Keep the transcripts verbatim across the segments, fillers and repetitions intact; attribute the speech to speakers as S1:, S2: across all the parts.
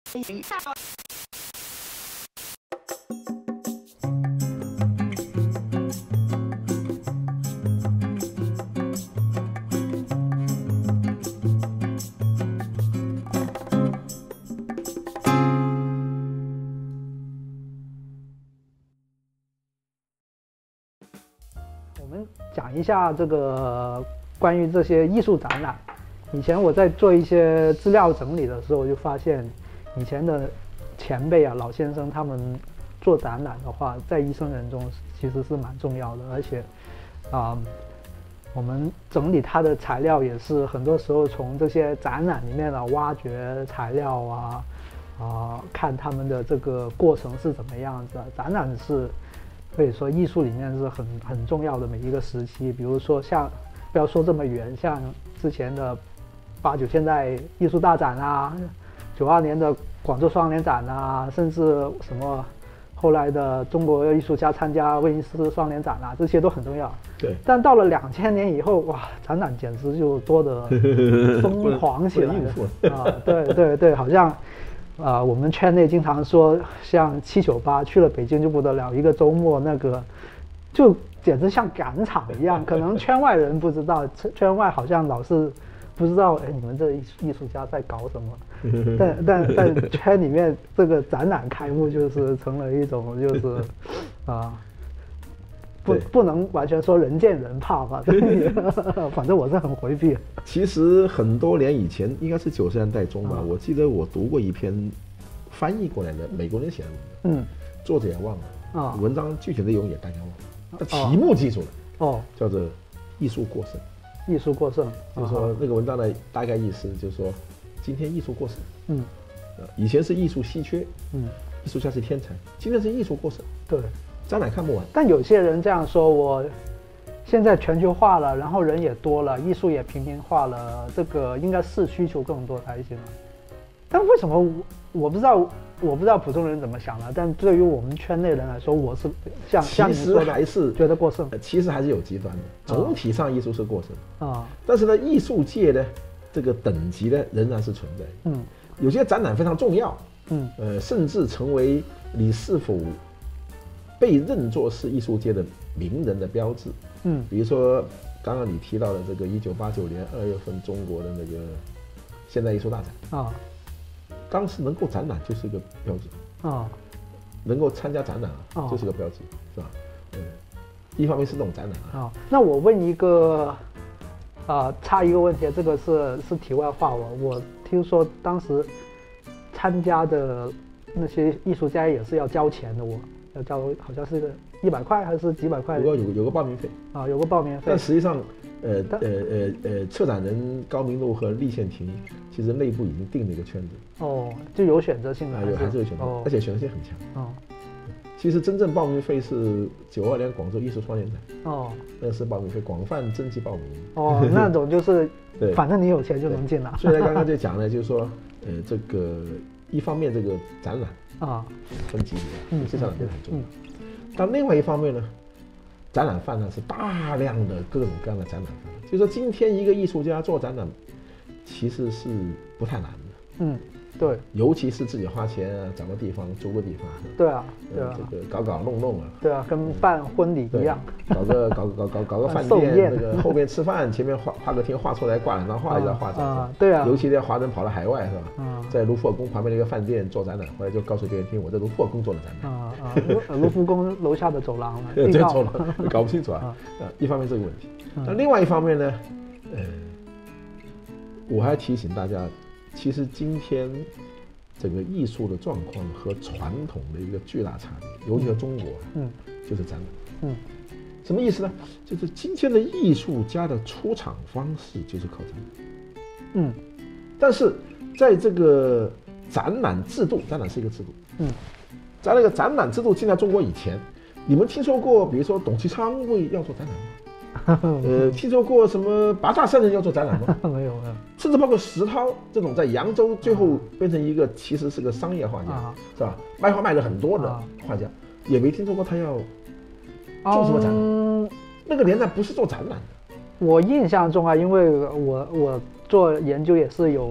S1: 我们讲一下这个关于这些艺术展览。以前我在做一些资料整理的时候，就发现以前的前辈啊、老先生他们做展览的话，在一生人中其实是蛮重要的，而且啊、嗯，我们整理它的材料也是很多时候从这些展览里面啊挖掘材料啊，啊，看他们的这个过程是怎么样子。展览是可以说艺术里面是很很重要的每一个时期，比如说像不要说这么远，像之前的八九现代艺术大展啊，九二年的广州双年展啊，甚至什么后来的中国艺术家参加威尼斯双年展啊，这些都很重要。
S2: 对。
S1: 但到了两千年以后，哇，展览简直就多得疯狂起来了啊！对对对，好像。啊、呃，我们圈内经常说，像七九八去了北京就不得了，一个周末那个，就简直像赶场一样。可能圈外人不知道，圈外好像老是不知道，哎，你们这艺艺术家在搞什么？但但但圈里面这个展览开幕就是成了一种就是啊。呃不不能完全说人见人怕吧，反正我是很回避。
S2: 其实很多年以前，应该是九十年代中吧，嗯、我记得我读过一篇翻译过来的美国人写的文章，嗯，作者也忘了，啊、文章具体内容也大家忘了，但题目记住了，哦，叫做“艺术过剩”。
S1: 艺术过剩，
S2: 就是说那个文章的大概意思就是说，今天艺术过剩，
S1: 嗯，
S2: 呃，以前是艺术稀缺，
S1: 嗯，
S2: 艺术家是天才，今天是艺术过剩，
S1: 对。
S2: 展览看不完，
S1: 但有些人这样说，我现在全球化了，然后人也多了，艺术也平民化了，这个应该是需求更多才行啊。但为什么我我不知道，我不知道普通人怎么想的，但对于我们圈内人来说，我是像像你说的，
S2: 还是
S1: 觉得过剩。
S2: 其实还是有极端的，总体上艺术是过剩
S1: 啊，
S2: 但是呢，艺术界呢，这个等级呢仍然是存在。
S1: 嗯，
S2: 有些展览非常重要，
S1: 嗯，
S2: 呃，甚至成为你是否被认作是艺术界的名人的标志，
S1: 嗯，
S2: 比如说刚刚你提到的这个一九八九年二月份中国的那个现代艺术大展
S1: 啊，
S2: 当时能够展览就是一个标志
S1: 啊，
S2: 能够参加展览啊，
S1: 啊
S2: 就是个标志，是吧？嗯，一方面是这种展览啊。
S1: 啊，那我问一个，啊，插一个问题，这个是是题外话，我我听说当时参加的那些艺术家也是要交钱的，我。要交好像是个一百块还是几百块？
S2: 有个有有个报名费
S1: 啊，有个报名费。
S2: 但实际上，呃呃呃呃，策展人高明路和立宪庭其实内部已经定了一个圈子。
S1: 哦，就有选择性的，
S2: 啊，有还是有选择，
S1: 哦、
S2: 而且选择性很强。
S1: 哦，
S2: 其实真正报名费是九二年广州艺术双年展。
S1: 哦，
S2: 那是报名费，广泛征集报名。
S1: 哦，那种就是
S2: 对，
S1: 反正你有钱就能进了。
S2: 所以刚刚就讲了，就是说，呃，这个一方面这个展览。啊，分级别，有些展览非常重要。但另外一方面呢，展览泛滥是大量的各种各样的展览泛滥。就是说，今天一个艺术家做展览，其实是不太难的。
S1: 嗯，对。
S2: 尤其是自己花钱啊，找个地方租个地方。
S1: 对啊，对啊。
S2: 这个搞搞弄弄啊。
S1: 对啊，跟办婚礼一样。
S2: 搞个搞搞搞搞个饭店，那个后面吃饭，前面画画个厅，画出来挂两张画，一张画展。
S1: 啊，对啊。
S2: 尤其在华人跑到海外是吧？
S1: 啊。
S2: 在卢浮宫旁边的一个饭店做展览，后来就告诉别人听，我在卢浮宫做的展览。
S1: 啊啊，卢浮宫楼下的走廊了，
S2: 对，走廊搞不清楚啊。啊，一方面这个问题，那另外一方面呢，呃，我还提醒大家，其实今天整个艺术的状况和传统的一个巨大差别，尤其是中国，嗯，就是展览，嗯，什么意思呢？就是今天的艺术家的出场方式就是靠展览，嗯，但是。在这个展览制度，展览是一个制度，嗯，在那个展览制度进来中国以前，你们听说过，比如说董其昌为要做展览吗？呃，听说过什么八大圣人要做展览吗？
S1: 没有，没有。
S2: 甚至包括石涛这种在扬州最后变成一个其实是个商业画家，啊、是吧？卖画卖了很多的画家，啊、也没听说过他要做什么展览。嗯、那个年代不是做展览的。
S1: 我印象中啊，因为我我做研究也是有。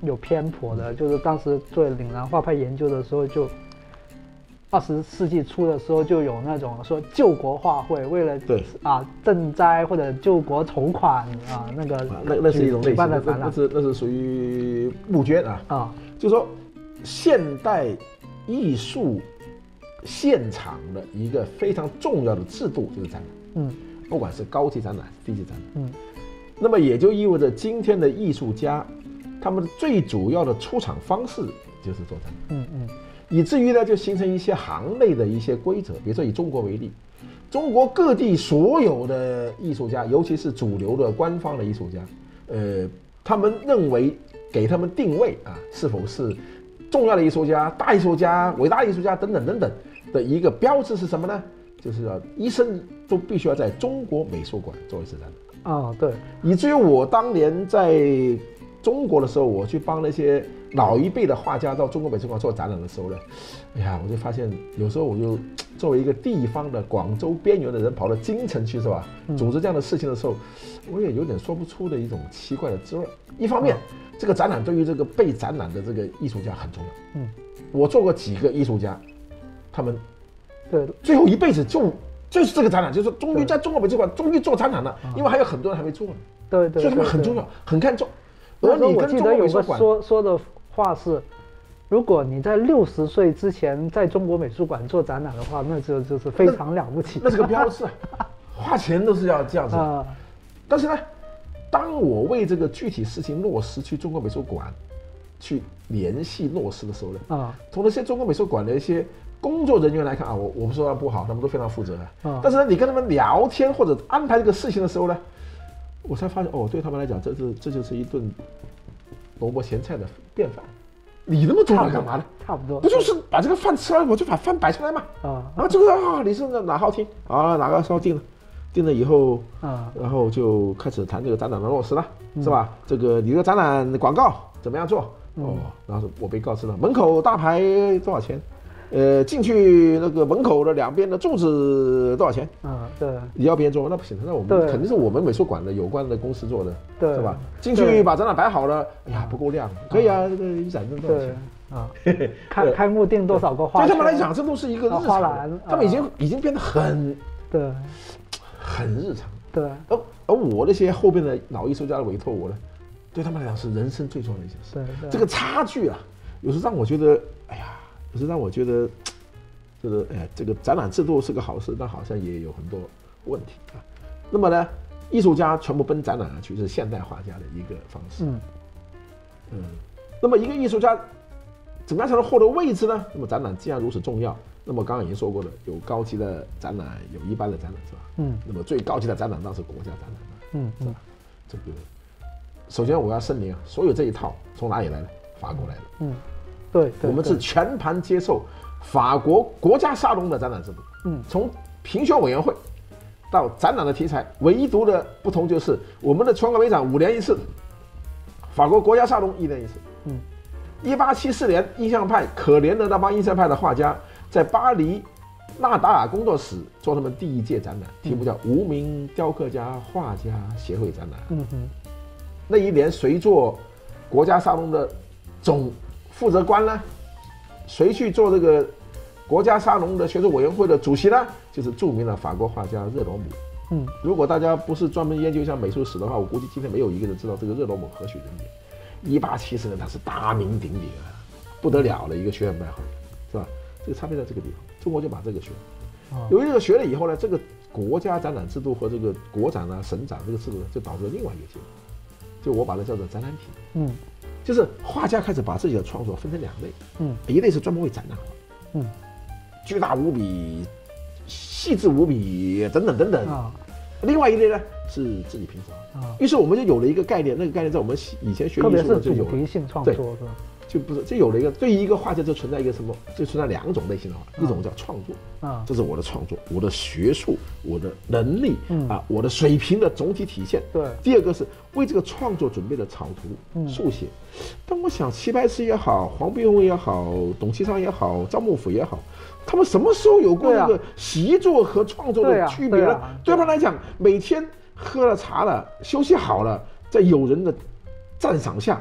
S1: 有偏颇的，就是当时做岭南画派研究的时候就。二十世纪初的时候就有那种说救国画会，为了
S2: 对
S1: 啊赈灾或者救国筹款啊，那个
S2: 那那是一种类型的，
S1: 那
S2: 那是那是属于募捐啊
S1: 啊，
S2: 就是说现代艺术现场的一个非常重要的制度就是展览，
S1: 嗯，
S2: 不管是高级展览、低级展览，
S1: 嗯，
S2: 那么也就意味着今天的艺术家，他们最主要的出场方式就是做展览，
S1: 嗯嗯。
S2: 以至于呢，就形成一些行内的一些规则。比如说以中国为例，中国各地所有的艺术家，尤其是主流的官方的艺术家，呃，他们认为给他们定位啊，是否是重要的艺术家、大艺术家、伟大艺术家等等等等的一个标志是什么呢？就是要一生都必须要在中国美术馆做一次展览。
S1: 哦，对，
S2: 以至于我当年在中国的时候，我去帮那些老一辈的画家到中国美术馆做展览的时候呢，哎呀，我就发现有时候我就作为一个地方的广州边缘的人，跑到京城去是吧？组织这样的事情的时候，我也有点说不出的一种奇怪的滋味。一方面，这个展览对于这个被展览的这个艺术家很重要。嗯，我做过几个艺术家，他们对最后一辈子就就是这个展览，就是终于在中国美术馆终于做展览了，因为还有很多人还没做呢。
S1: 对对，
S2: 所以他们很重要，很看重。
S1: 而你我记得有个说说的话是，如果你在六十岁之前在中国美术馆做展览的话，那就就是非常了不起。
S2: 那是个标志，花钱都是要这样子。啊、但是呢，当我为这个具体事情落实去中国美术馆去联系落实的时候呢，啊，从那些中国美术馆的一些工作人员来看啊，我我不说他不好，他们都非常负责的。啊、但是呢，你跟他们聊天或者安排这个事情的时候呢，我才发现哦，对他们来讲，这是这就是一顿萝卜咸菜的便饭。你那么重要干嘛呢？
S1: 差不多，
S2: 不就是把这个饭吃完，我就把饭摆出来嘛。啊，然后这个啊，你是哪号厅啊？哪个烧定了？定了以后啊，然后就开始谈这个展览的落实了，嗯、是吧？这个你这个展览广告怎么样做？嗯、哦，然后我被告知了，门口大牌多少钱？呃，进去那个门口的两边的柱子多少钱？啊，对，你要别人做那不行，那我们肯定是我们美术馆的有关的公司做的，对，是吧？进去把展览摆好了，哎呀不够亮，可以啊，这个一展证多少钱？啊，
S1: 开开幕定多少个花？
S2: 对他们来讲，这都是一个日常，他们已经已经变得很
S1: 对，
S2: 很日常。
S1: 对，
S2: 而而我那些后边的老艺术家的委托我呢，对他们来讲是人生最重要的一件事。对，这个差距啊，有时让我觉得，哎呀。可是让我觉得，这个哎，这个展览制度是个好事，但好像也有很多问题啊。那么呢，艺术家全部奔展览而去，是现代画家的一个方式。嗯嗯。那么一个艺术家怎么样才能获得位置呢？那么展览既然如此重要，那么刚刚已经说过了，有高级的展览，有一般的展览，是吧？嗯。那么最高级的展览当然是国家展览了。嗯，是吧？这个，首先我要声明啊，所有这一套从哪里来的？法国来的。嗯。
S1: 对，
S2: 我们是全盘接受法国国家沙龙的展览制度。嗯，从评选委员会到展览的题材，唯独的不同就是我们的全国美展五年一次，法国国家沙龙一年一次。嗯，一八七四年，印象派可怜的那帮印象派的画家在巴黎纳达尔工作室做他们第一届展览，题目叫“无名雕刻家画家协会展览”。嗯哼，那一年谁做国家沙龙的总负责官呢？谁去做这个国家沙龙的学术委员会的主席呢？就是著名的法国画家热罗姆。嗯，如果大家不是专门研究一下美术史的话，我估计今天没有一个人知道这个热罗姆何许人也。一八七四年他是大名鼎鼎啊，不得了的一个学院派画家，是吧？这个差别在这个地方，中国就把这个学。由于这个学了以后呢，这个国家展览制度和这个国展啊、省展这个制度就导致了另外一个结果，就我把它叫做展览品。嗯。就是画家开始把自己的创作分成两类，嗯，一类是专门为展览画，嗯，巨大无比、细致无比等等等等啊，另外一类呢是自己平时啊，于是我们就有了一个概念，那个概念在我们以前学艺术就有
S1: 主题性创作是吧？
S2: 就不是，就有了一个对于一个画家就存在一个什么，就存在两种类型的画，一种叫创作啊，这是我的创作，我的学术，我的能力啊，我的水平的总体体现。对，第二个是为这个创作准备的草图、速写。但我想齐白石也好，黄宾虹也好，董其昌也好，赵幕府也好，他们什么时候有过这个习作和创作的区别呢？对他们来讲，每天喝了茶了，休息好了，在友人的赞赏下。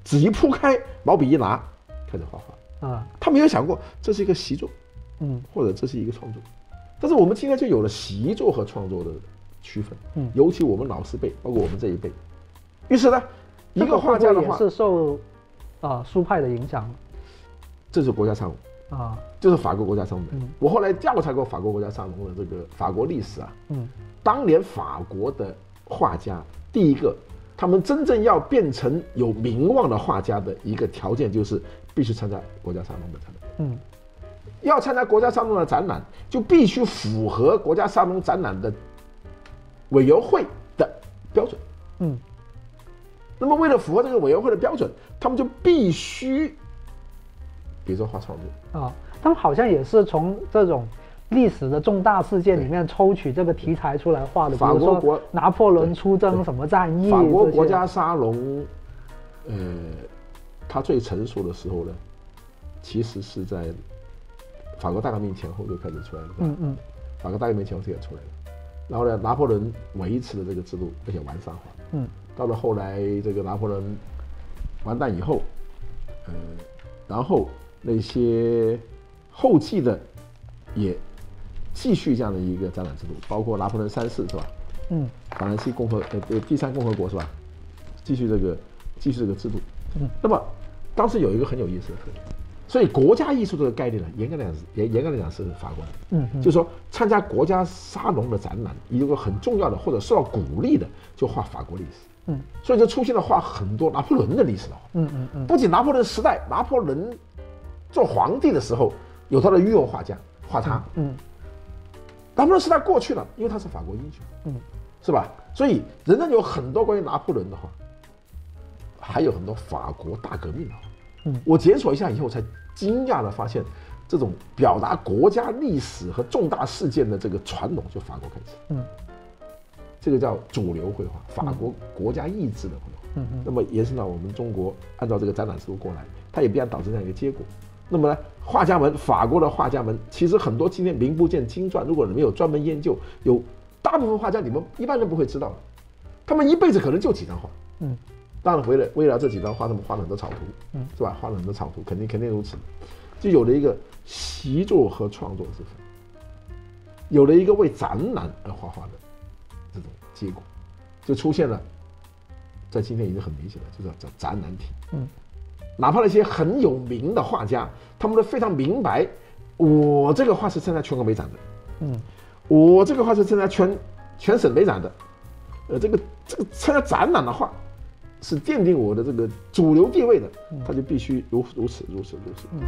S2: 纸一铺开，毛笔一拿，开始画画啊。他没有想过这是一个习作，嗯，或者这是一个创作。但是我们今天就有了习作和创作的区分，嗯，尤其我们老师辈，包括我们这一辈。于是呢，一个画家的话
S1: 也是受啊苏派的影响。
S2: 这是国家沙龙啊，就是法国国家沙龙。嗯，我后来调查过法国国家沙龙的这个法国历史啊，嗯，当年法国的画家，第一个，他们真正要变成有名望的画家的一个条件，就是必须参加国家沙龙的展览。嗯，要参加国家沙龙的展览，就必须符合国家沙龙展览的委员会的标准。嗯，那么为了符合这个委员会的标准，他们就必须，比如说画创作
S1: 啊，他们好像也是从这种历史的重大事件里面抽取这个题材出来画的，
S2: 法国国
S1: 拿破仑出征什么战役。
S2: 法国国家沙龙，呃，它最成熟的时候呢，其实是在法国大革命前后就开始出来了。嗯嗯，法国大革命前后就也出来了。然后呢，拿破仑维持了这个制度，而且完善化。嗯，到了后来，这个拿破仑完蛋以后，呃，然后那些后继的也继续这样的一个展览制度，包括拿破仑三世是吧？嗯，法兰西共和呃第三共和国是吧？继续这个继续这个制度。嗯，那么当时有一个很有意思的特点，所以国家艺术这个概念呢，严格来讲严严格来讲是法国的。嗯，嗯就是说参加国家沙龙的展览，一个很重要的或者受到鼓励的，就画法国历史。嗯，所以就出现了画很多拿破仑的历史的画。嗯嗯嗯，不仅拿破仑时代，拿破仑做皇帝的时候有他的御用画家画他。嗯，拿破仑时代过去了，因为他是法国英雄。嗯，是吧？所以仍然有很多关于拿破仑的画，还有很多法国大革命的画。嗯，我检索一下以后才惊讶的发现，这种表达国家历史和重大事件的这个传统就法国开始。嗯。这个叫主流绘画，法国国家意志的绘画。嗯嗯。那么延伸到我们中国，按照这个展览制度过来，它也必然导致这样一个结果。那么呢，画家们，法国的画家们，其实很多今天名不见经传，如果你们有专门研究，有大部分画家你们一般人不会知道的，他们一辈子可能就几张画。嗯。当然，为了为了这几张画，他们画了很多草图，嗯，是吧？画了很多草图，肯定肯定如此，就有了一个习作和创作之分，有了一个为展览而画画的这种结果，就出现了，在今天已经很明显了，就是叫展览体。嗯，哪怕那些很有名的画家，他们都非常明白，我这个画是参加全国美展的，嗯，我这个画是参加全全省美展的，呃，这个这个参加展览的画，是奠定我的这个主流地位的，他就必须如如此如此如此。如此